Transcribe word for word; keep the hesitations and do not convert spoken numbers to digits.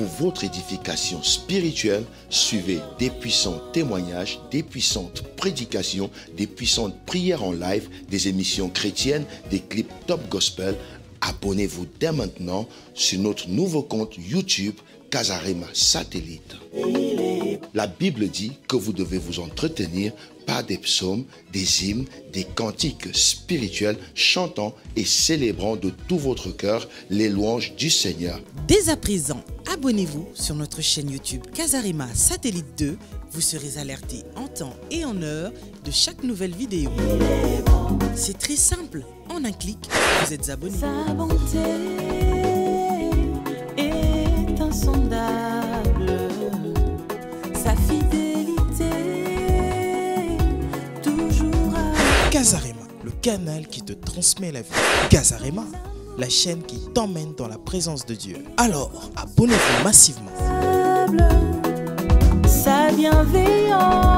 pour votre édification spirituelle, suivez des puissants témoignages, des puissantes prédications, des puissantes prières en live, des émissions chrétiennes, des clips top gospel. Abonnez-vous dès maintenant sur notre nouveau compte YouTube Casarema Satellite. La Bible dit que vous devez vous entretenir par des psaumes, des hymnes, des cantiques spirituels, chantant et célébrant de tout votre cœur les louanges du Seigneur. Dès à présent, abonnez-vous sur notre chaîne YouTube Casarema Satellite deux. Vous serez alerté en temps et en heure de chaque nouvelle vidéo. C'est très simple, en un clic, vous êtes abonné. Sa bonté est insondable, sa fidélité toujours à... Casarema, le canal qui te transmet la vie. Casarema, la chaîne qui t'emmène dans la présence de Dieu. Alors, abonnez-vous massivement. Sa bienveillance